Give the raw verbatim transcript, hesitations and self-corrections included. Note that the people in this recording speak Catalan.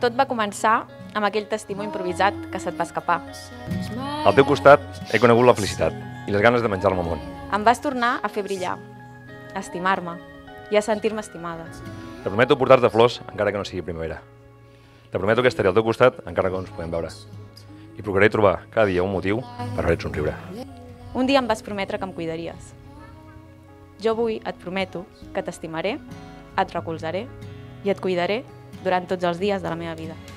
Tot va començar amb aquell testimoni improvisat que se't va escapar. Al teu costat he conegut la felicitat i les ganes de menjar-me el món. Em vas tornar a fer brillar, a estimar-me i a sentir-me estimada. Te prometo portar-te flors encara que no sigui primavera. Te prometo que estaré al teu costat encara que no ens podem veure. I procuraré trobar cada dia un motiu per fer-et somriure. Un dia em vas prometre que em cuidaries. Jo avui et prometo que t'estimaré, et recolzaré i et cuidaré durant tots els dies de la meva vida.